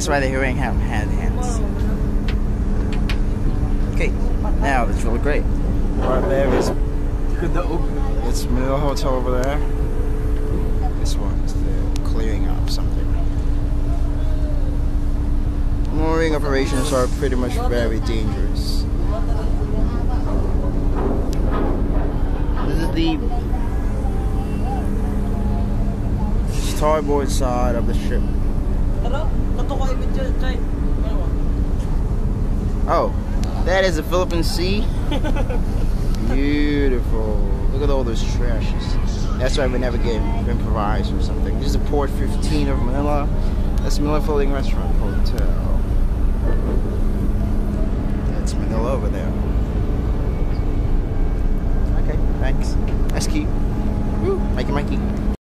That's why they're wearing hands. Okay, now that's really great. Right there is it's Manila Hotel over there. This one is the clearing up something. Mooring operations are pretty much very dangerous. This is the starboard side of the ship. Oh, that is the Philippine Sea. Beautiful. Look at all those trashes. That's why we never get improvised or something. This is the Port 15 of Manila. That's Manila Floating Restaurant Hotel. That's Manila over there. Okay, thanks. Nice key. Woo, Mikey.